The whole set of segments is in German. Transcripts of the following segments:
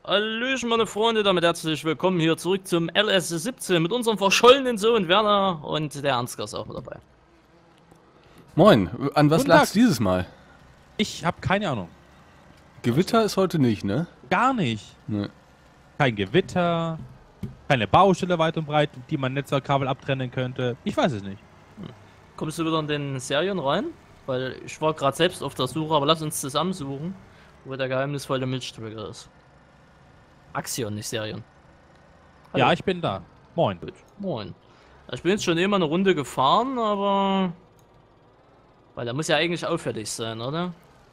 Hallöchen, meine Freunde, damit herzlich willkommen hier zurück zum LS17 mit unserem verschollenen Sohn Werner und der Ansgar ist auch mit dabei. Moin, an was Guten lag's Tag. dieses Mal? Ich habe keine Ahnung. Gewitter ist heute nicht, ne? Gar nicht. Ne. Kein Gewitter, keine Baustelle weit und breit, die man Netzwerkkabel abtrennen könnte. Ich weiß es nicht. Kommst du wieder in den Serien rein? Weil ich war gerade selbst auf der Suche, aber lass uns zusammensuchen, wo der geheimnisvolle Milchtrigger ist. Axion, nicht Serien. Hallo. Ja, ich bin da. Moin. Gut. Moin. Ich bin jetzt schon immer eine Runde gefahren, aber... Weil der muss ja eigentlich auffällig sein, oder?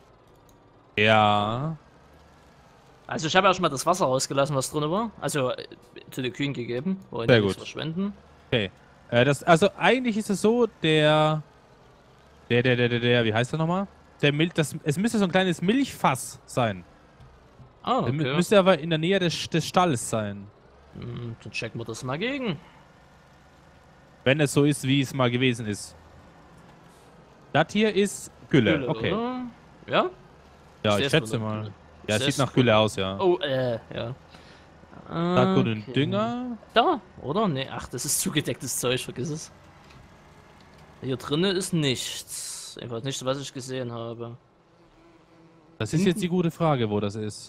Ja. Also ich habe erstmal das Wasser rausgelassen, was drin war. Also zu den Kühen gegeben. Wollen Sehr die nichts gut. verschwenden. Okay. Also eigentlich ist es so, der, wie heißt der nochmal? Es müsste so ein kleines Milchfass sein. Ah, okay. Müsste aber in der Nähe des Stalles sein. Dann checken wir das mal gegen. Wenn es so ist, wie es mal gewesen ist. Das hier ist Gülle. Okay. Oder? Ja? Ja, seh's ich schätze von der mal. Gülle. Ja, es seh's sieht nach von- Gülle aus, ja. Oh, ja. Saco den Okay. Dünger. Da, oder? Ne, ach, das ist zugedecktes Zeug, vergiss es. Hier drinnen ist nichts. Einfach nichts, was ich gesehen habe. Das ist jetzt die gute Frage, wo das ist.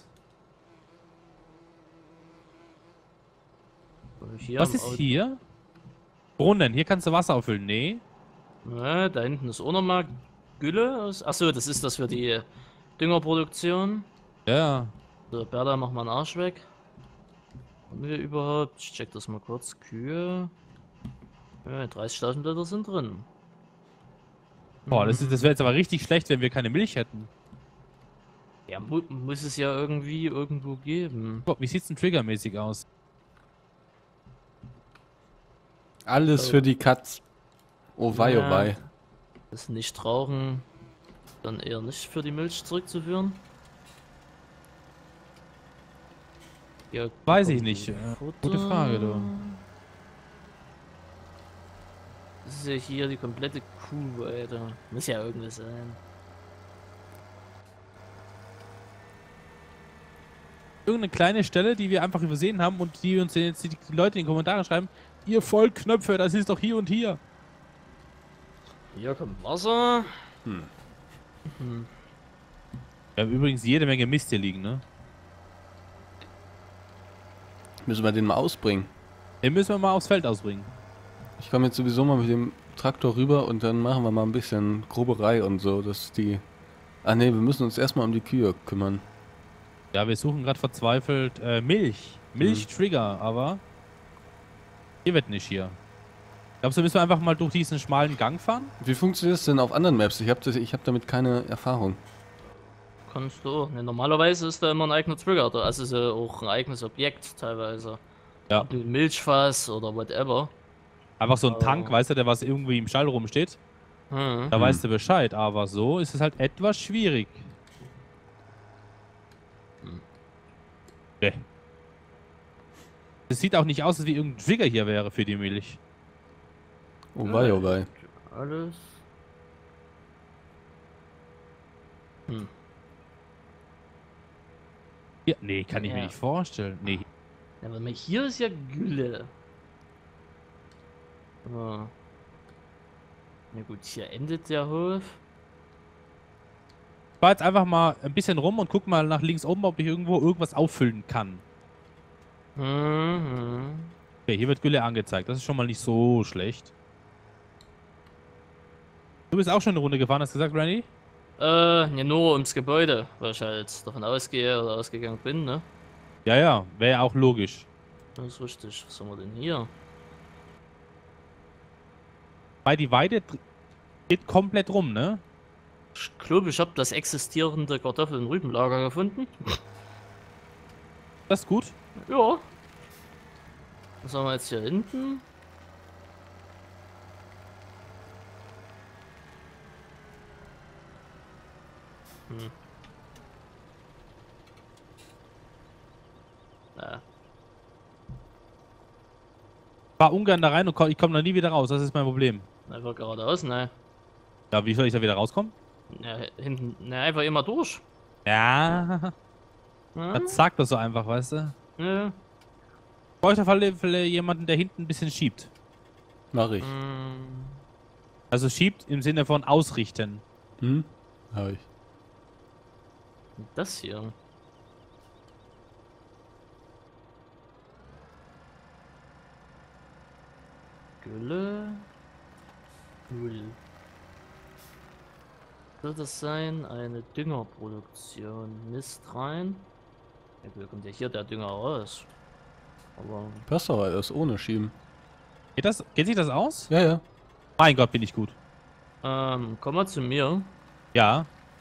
Hier Was am ist Auto- hier? Brunnen. Hier kannst du Wasser auffüllen. Nee. Ja, da hinten ist auch nochmal Gülle. Achso, das ist das für die Düngerproduktion. Ja. So, Berda, mach mal einen Arsch weg. Haben wir überhaupt? Ich check das mal kurz. Kühe. Ja, 30.000 Liter sind drin. Boah, das wäre jetzt aber richtig schlecht, wenn wir keine Milch hätten. Ja, muss es ja irgendwie irgendwo geben. Boah, wie sieht's denn triggermäßig aus? Alles Oh. für die Katz. Oh wei, oh Ja. wei. Das Nichtrauchen dann eher nicht für die Milch zurückzuführen. Ja, Weiß ich kommt nicht. Futter. Gute Frage, du. Das ist ja hier die komplette Kuh, Alter. Muss ja irgendwas sein. Irgendeine kleine Stelle, die wir einfach übersehen haben und die uns jetzt die Leute in den Kommentaren schreiben, ihr Vollknöpfe, das ist doch hier und hier. Hier kommt Wasser. Wir haben übrigens jede Menge Mist hier liegen, ne? Müssen wir den mal ausbringen. Den müssen wir mal aufs Feld ausbringen. Ich komme jetzt sowieso mal mit dem Traktor rüber und dann machen wir mal ein bisschen Groberei und so, dass die... Ah ne, wir müssen uns erstmal um die Kühe kümmern. Ja, wir suchen gerade verzweifelt Milch. Milchtrigger, aber hier wird nicht hier. Glaubst du, müssen wir einfach mal durch diesen schmalen Gang fahren? Wie funktioniert das denn auf anderen Maps? Ich hab damit keine Erfahrung. Kannst du auch. Ne, normalerweise ist da immer ein eigener Trigger da. Also so auch ein eigenes Objekt teilweise. Ja. Ob du ein Milchfass oder whatever. Einfach so ein Oh. Tank, weißt du, der was irgendwie im Stall rumsteht. Hm. Da weißt du Bescheid, aber so ist es halt etwas schwierig. Nee. Es sieht auch nicht aus, als wie irgendein Trigger hier wäre für die Milch. Oh wei, oh wei. Alles. Hier, nee, kann ich mir Ja. nicht vorstellen. Nee. Ja, aber hier ist ja Gülle. Oh. Na gut, hier endet der Hof. Ich fahr jetzt einfach mal ein bisschen rum und guck mal nach links oben, ob ich irgendwo irgendwas auffüllen kann. Mhm. Okay, hier wird Gülle angezeigt. Das ist schon mal nicht so schlecht. Du bist auch schon eine Runde gefahren, hast du gesagt, Randy? Ne, nur ums Gebäude, weil ich halt davon ausgehe oder ausgegangen bin, ne? Ja, ja, wäre ja auch logisch. Das ist richtig. Was haben wir denn hier? Weil die Weide geht komplett rum, ne? Ich glaube, ich habe das existierende Kartoffel- und Rübenlager gefunden. Das ist gut. Ja. Was haben wir jetzt hier hinten? Ja. Ich fahr ungern da rein und ich komme da nie wieder raus. Das ist mein Problem. Einfach geradeaus, ne? Ja, wie soll ich da wieder rauskommen? Ja, hinten, ne, einfach immer durch. Ja. Ja? Das sagt das so einfach, weißt du? Ja. Ich bräuchte auf alle Fälle jemanden, der hinten ein bisschen schiebt. Mach ich. Also schiebt im Sinne von ausrichten. Hm? Hab ich. Das hier. Gülle. 0. Soll das sein? Eine Düngerproduktion. Mist rein. Ja, wie kommt ja hier der Dünger raus? Aber. Passt aber das ohne Schieben. Geht sich das aus? Ja, ja. Mein Gott, bin ich gut. Komm mal zu mir. Ja.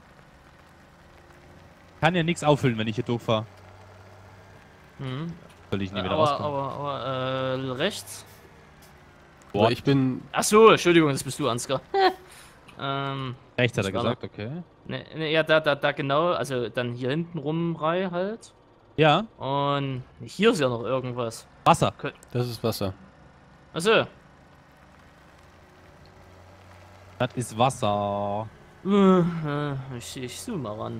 Kann ja nichts auffüllen, wenn ich hier durchfahre. Mhm. Soll ich nie wieder rauskommen. Aber rechts. Aber ich bin. Ach so, Entschuldigung, das bist du, Ansgar. Rechts hat er das war gesagt, okay. ne, ja, da genau, also dann hier hinten rum Reihe halt. Ja, Und hier ist ja noch irgendwas. Wasser. Das ist Wasser. Achso. Das ist Wasser. Ich zoome mal ran.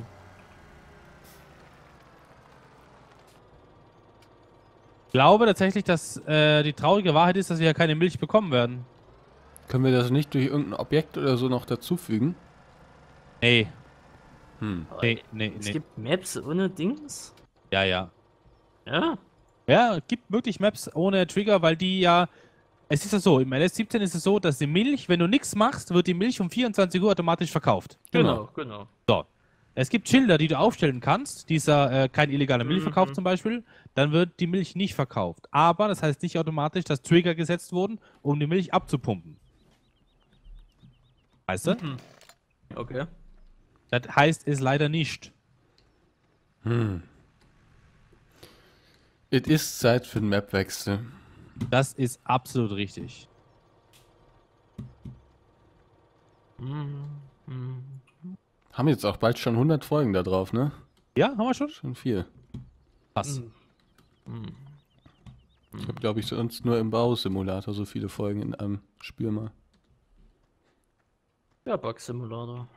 Ich glaube tatsächlich, dass die traurige Wahrheit ist, dass wir ja keine Milch bekommen werden. Können wir das nicht durch irgendein Objekt oder so noch dazufügen? Nee, Hm. nee. Es gibt Maps ohne Dings? Ja, ja. Ja? Ja, es gibt wirklich Maps ohne Trigger, weil die ja... Es ist ja so, im LS17 ist es so, dass die Milch, wenn du nichts machst, wird die Milch um 24 Uhr automatisch verkauft. Genau. So. Es gibt Schilder, die du aufstellen kannst, dieser kein illegaler Milchverkauf zum Beispiel, dann wird die Milch nicht verkauft. Aber das heißt nicht automatisch, dass Trigger gesetzt wurden, um die Milch abzupumpen. Weißt du? Okay. Das heißt es leider nicht. Es ist Zeit für einen Mapwechsel. Das ist absolut richtig. Haben jetzt auch bald schon 100 Folgen da drauf, ne? Ja, haben wir schon? Schon viel. Krass. Ich habe, glaube ich, sonst nur im Bausimulator so viele Folgen in einem Spiel mal. Ja, Bug Simulator.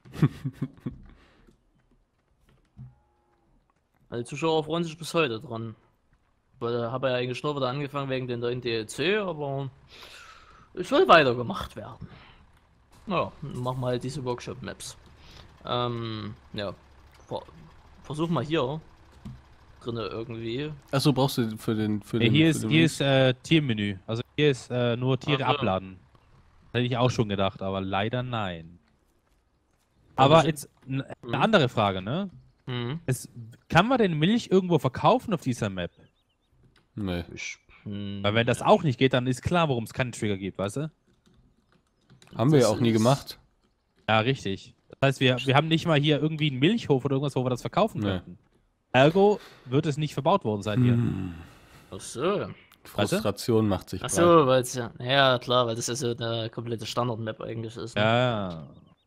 Also die Zuschauer freuen sich bis heute dran. Weil da habe ja eigentlich nur wieder angefangen wegen den neuen DLC, aber es soll weitergemacht werden. Ja, machen wir halt diese Workshop-Maps. Ja. Versuch mal hier drinne irgendwie. Achso, brauchst du für den. Für Nee, den hier für ist den Tiermenü. Also hier ist nur Tiere Ach so. abladen. Das hätte ich auch schon gedacht, aber leider nein. Ja, Aber das- jetzt eine andere Frage, ne? Mhm. Kann man denn Milch irgendwo verkaufen auf dieser Map? Nee. Weil wenn das auch nicht geht, dann ist klar, warum es keinen Trigger gibt, weißt du? Haben wir ja Das auch nie ist- gemacht. Ja, richtig. Das heißt, wir haben nicht mal hier irgendwie einen Milchhof oder irgendwas, wo wir das verkaufen Nee. könnten. Ergo wird es nicht verbaut worden sein hier. Ach so. Frustration macht sich Ach breit. so, weil es ja. Ja, klar, weil das ja so eine komplette Standard-Map eigentlich ist. Ne? Ja.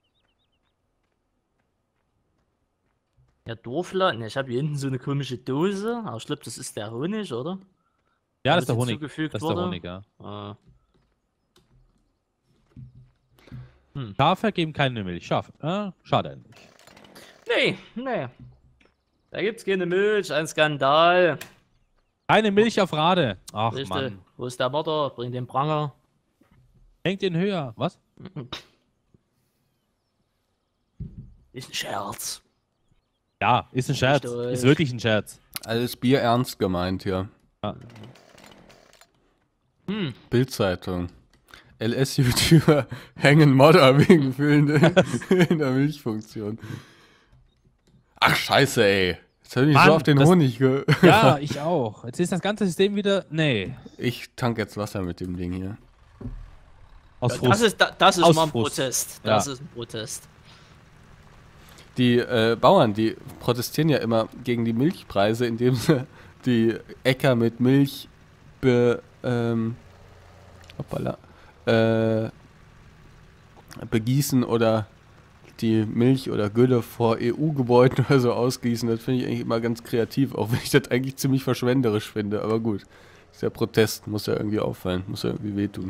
Ja, Dorfladen. Ja, ich habe hier hinten so eine komische Dose. Aber ich glaube, das ist der Honig, oder? Ja, das ist der Was Honig. hinzugefügt Das ist der wurde. Honig, ja. Ah. Schafe geben keine Milch. Schafe. Schade eigentlich. Nee. Da gibt's keine Milch, ein Skandal. Keine Milch auf Rade. Ach Richtig. Mann. Wo ist der Mörder? Bring den Pranger. Hängt ihn höher. Was? Ist ein Scherz. Ja, ist ein Scherz. Richtig. Ist wirklich ein Scherz. Alles Bier ernst gemeint hier. Ja. Bildzeitung. LS-YouTuber hängen Modder wegen fehlender in der Milchfunktion. Ach scheiße, ey. Jetzt hab ich Mann, so auf den das- Honig Ja, ich auch. Jetzt ist das ganze System wieder. Nee. Ich tank jetzt Wasser mit dem Ding hier. Aus Das Frust. ist, das ist Aus mal ein Frust. Protest. Ja. Das ist ein Protest. Die Bauern, die protestieren ja immer gegen die Milchpreise, indem sie die Äcker mit Milch begießen oder die Milch oder Gülle vor EU-Gebäuden oder so ausgießen. Das finde ich eigentlich immer ganz kreativ, auch wenn ich das eigentlich ziemlich verschwenderisch finde. Aber gut, ist ja Protest, muss ja irgendwie auffallen, muss ja irgendwie wehtun.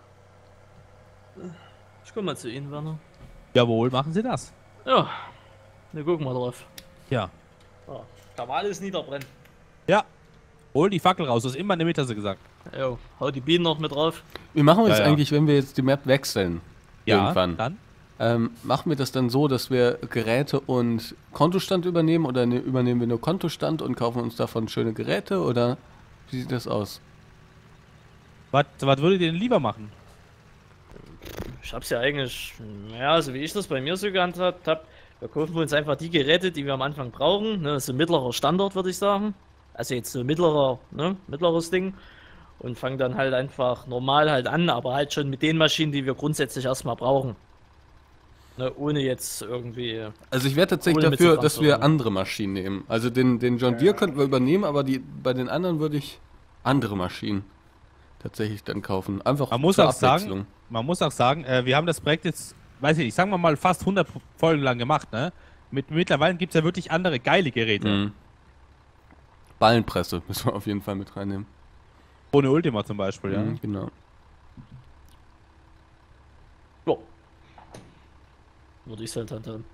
Ich komm mal zu Ihnen, Werner. Jawohl, machen Sie das. Ja. Wir gucken mal drauf. Ja. Ah. Kann man alles niederbrennen. Ja. Hol die Fackel raus, du hast immer in der Mitte, hast du gesagt. Jo, hau die Bienen noch mit drauf. Wie machen wir das Ja. eigentlich, wenn wir jetzt die Map wechseln? Irgendwann. Dann? Machen wir das dann so, dass wir Geräte und Kontostand übernehmen oder übernehmen wir nur Kontostand und kaufen uns davon schöne Geräte oder wie sieht das aus? Was würdet ihr denn lieber machen? Ich hab's ja eigentlich, ja, also wie ich das bei mir so gehandhabt hab, wir kaufen uns einfach die Geräte, die wir am Anfang brauchen, ne, so mittlerer Standard, würde ich sagen. Also jetzt so mittleres Ding. Und fangen dann halt einfach normal halt an, aber halt schon mit den Maschinen, die wir grundsätzlich erstmal brauchen. Ne, ohne jetzt irgendwie. Also ich wäre tatsächlich Ohne mit dafür, zu dass wir Traktoren. andere Maschinen nehmen. Also den John Deere könnten wir übernehmen, aber bei den anderen würde ich andere Maschinen tatsächlich dann kaufen. Einfach Man muss zur auch sagen, wir haben das Projekt jetzt, weiß ich nicht, sagen wir mal fast 100 Folgen lang gemacht, ne? Mittlerweile gibt es ja wirklich andere geile Geräte. Mhm. Ballenpresse müssen wir auf jeden Fall mit reinnehmen. Ohne Ultima zum Beispiel, ja. Mhm, genau. Ja. Würde ich halt handhaben.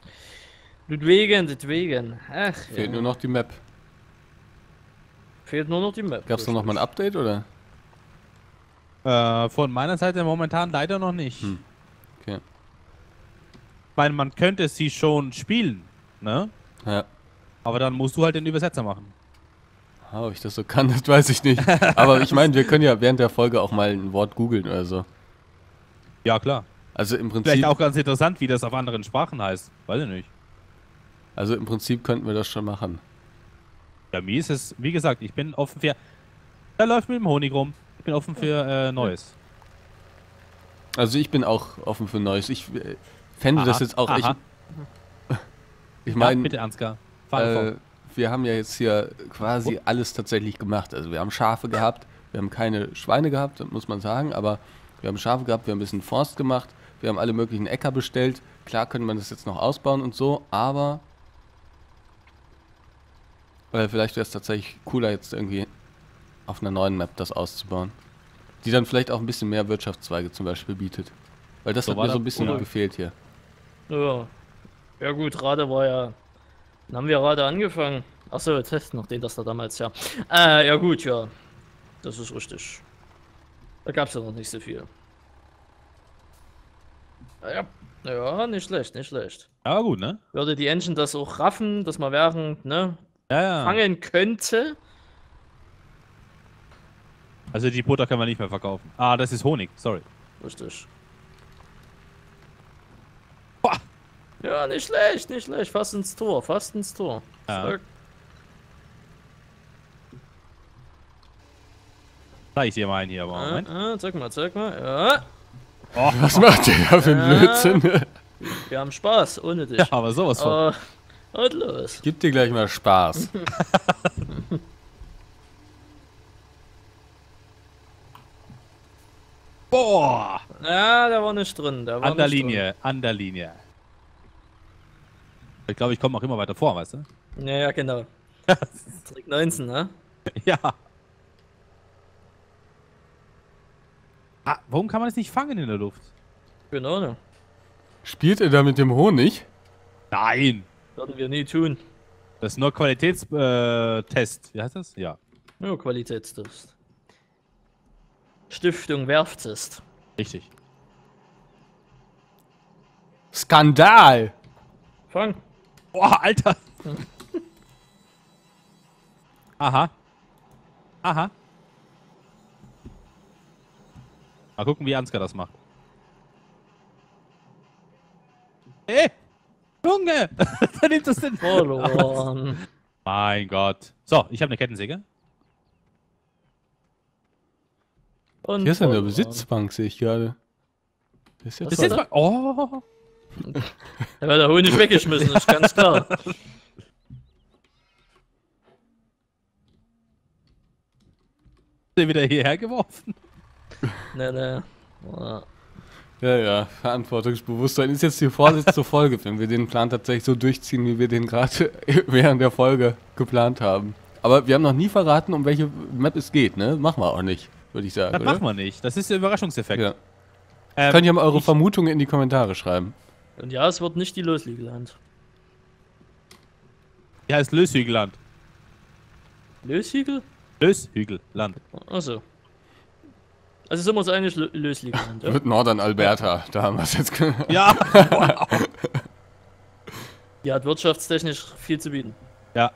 Deswegen. Ach, Fehlt ja. nur noch die Map. Fehlt nur noch die Map. Gab es da noch mal ein Update oder? Von meiner Seite momentan leider noch nicht. Hm. Okay. Ich meine, man könnte sie schon spielen, ne? Ja. Aber dann musst du halt den Übersetzer machen. Ah, ob ich das so kann, das weiß ich nicht. Aber ich meine, wir können ja während der Folge auch mal ein Wort googeln oder so. Ja, klar. Also im Vielleicht Prinzip, auch ganz interessant, wie das auf anderen Sprachen heißt. Weiß ich nicht. also im Prinzip könnten wir das schon machen. Ja, mir ist es, wie gesagt, ich bin offen für. Da läuft mit dem Honig rum. Ich bin offen für Neues. Also ich bin auch offen für Neues. Ich fände das jetzt auch. Ich Ja, meine, bitte, Ansgar. Fahr fort. wir haben ja jetzt hier quasi alles tatsächlich gemacht. Also wir haben Schafe gehabt, wir haben keine Schweine gehabt, muss man sagen, aber wir haben Schafe gehabt, wir haben ein bisschen Forst gemacht, wir haben alle möglichen Äcker bestellt. Klar könnte man das jetzt noch ausbauen und so, aber vielleicht wäre es tatsächlich cooler, jetzt irgendwie auf einer neuen Map das auszubauen. Die dann vielleicht auch ein bisschen mehr Wirtschaftszweige zum Beispiel bietet. Weil das So hat war mir so ein das, bisschen oder? gefehlt hier. Ja. Ja gut, Rade war ja. Dann haben wir Rade angefangen. Achso, Test noch den, das da damals, ja. Ja gut, ja. Das ist richtig. Da gab's ja noch nicht so viel. Ja. Ja, nicht schlecht, nicht schlecht. Aber gut, ne? Würde die Engine das auch raffen, dass man während, ne, Ja, ja. fangen könnte. Also die Butter können wir nicht mehr verkaufen. Ah, das ist Honig, sorry. Richtig. Boah. Ja, nicht schlecht, nicht schlecht. Fast ins Tor, fast ins Tor. Ja. Stark. Zeig ich dir mal einen hier, aber Moment. Zeig mal, zeig mal. Ja, Was macht ihr da für einen Blödsinn? wir haben Spaß, ohne dich. Ja, aber sowas von. Und los. Gib dir gleich mal Spaß. Boah! Ja, der war nicht drin. Der war An der nicht Linie, an der Linie. Ich glaube, ich komme auch immer weiter vor, weißt du? Drin. Ja, ja, genau. Trick 19, ne? Ja. Ah, warum kann man das nicht fangen in der Luft? Genau, ne? Spielt ihr da mit dem Honig? Nein! Würden wir nie tun. Das ist nur Qualitätstest. Wie heißt das? Ja. Nur Qualitätstest. Stiftung Werftest. Richtig. Skandal! Fang. Boah, Alter! Aha. Aha. Mal gucken, wie Ansgar das macht. Ey! Junge! Da nimmt das denn. Verloren. Mein Gott. So, ich habe eine Kettensäge. Und Hier ist eine verloren. Besitzbank, sehe ich gerade. Das ist jetzt Was Bis war jetzt mal. Oh! Da war der Honig weggeschmissen, ist ganz klar. Den wieder hierher geworfen. Ne, ne. Ja. Ja, Verantwortungsbewusstsein ist jetzt die vorletzte Folge, wenn wir den Plan tatsächlich so durchziehen, wie wir den gerade während der Folge geplant haben. Aber wir haben noch nie verraten, um welche Map es geht, ne? Machen wir auch nicht, würde ich sagen. Das oder? machen wir nicht. Das ist der Überraschungseffekt. Ja. Könnt ihr mal eure ich- Vermutungen in die Kommentare schreiben. Und ja, es wird nicht die Losliegeland. Die heißt Löshügelland. Löshügel? Löshügelland. Achso. Also sind wir uns eigentlich Löshügel genannt, ja? Wird Nordern Alberta, da haben wir es jetzt gehört. Ja. Wow. Die hat wirtschaftstechnisch viel zu bieten. Ja.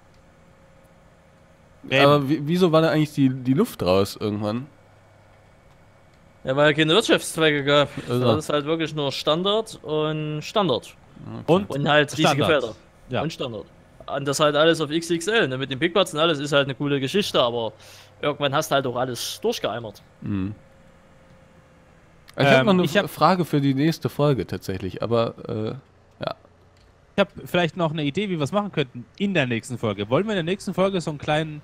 Aber wieso war da eigentlich die Luft raus irgendwann? Ja, weil keine Wirtschaftszweige gab. Also. Das ist halt wirklich nur Standard und Standard. Und Und halt riesige Standard. Felder. Ja. Und Standard. Und das halt alles auf XXL. Ne? Mit den Bigpots und alles ist halt eine coole Geschichte, aber irgendwann hast du halt auch alles durchgeeimert. Mhm. Ich habe noch eine ich hab- Frage für die nächste Folge tatsächlich, aber ja. Ich habe vielleicht noch eine Idee, wie wir es machen könnten in der nächsten Folge. Wollen wir in der nächsten Folge so einen kleinen.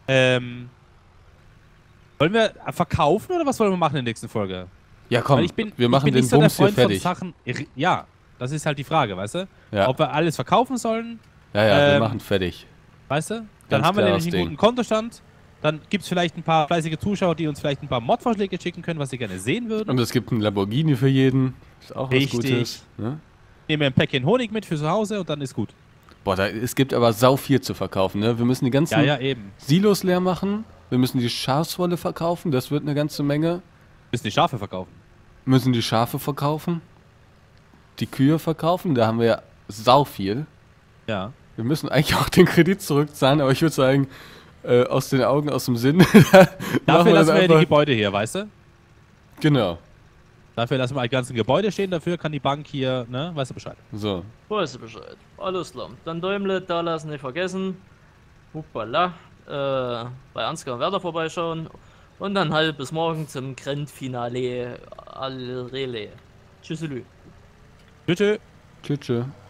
Wollen wir verkaufen oder was wollen wir machen in der nächsten Folge? Ja, komm, Weil wir machen ich bin den nicht so der Bums hier Freund von fertig. Sachen. Ja, das ist halt die Frage, weißt du? Ja, Ob wir alles verkaufen sollen, ja, wir ähm, machen fertig. weißt du? Dann Ganz haben wir klares nämlich einen guten Kontostand. Dann gibt es vielleicht ein paar fleißige Zuschauer, die uns vielleicht ein paar Mod-Vorschläge schicken können, was sie gerne sehen würden. Und es gibt einen Lamborghini für jeden. Ist auch was Richtig. Gutes. Ne? Nehmen wir ein Päckchen Honig mit für zu Hause und dann ist gut. Boah, es gibt aber sau viel zu verkaufen. Ne? Wir müssen die ganzen Ja, eben. Silos leer machen. Wir müssen die Schafswolle verkaufen. Das wird eine ganze Menge. Müssen die Schafe verkaufen. Müssen die Schafe verkaufen. Die Kühe verkaufen. Da haben wir ja sau viel. Ja. Wir müssen eigentlich auch den Kredit zurückzahlen, aber ich würde sagen, aus den Augen, aus dem Sinn. Dafür lassen wir ja die Gebäude hier, weißt du? Genau. Dafür lassen wir die ganzen Gebäude stehen, dafür kann die Bank hier, ne, weißt du Bescheid. So. Weißt du Bescheid. Alles klar. Dann Däumle da lassen, nicht vergessen. Hoppala. Bei Ansgar und Werder vorbeischauen. Und dann halt bis morgen zum Grand Finale. Alle Relais. Tschüsselü. Bitte. Tschüss.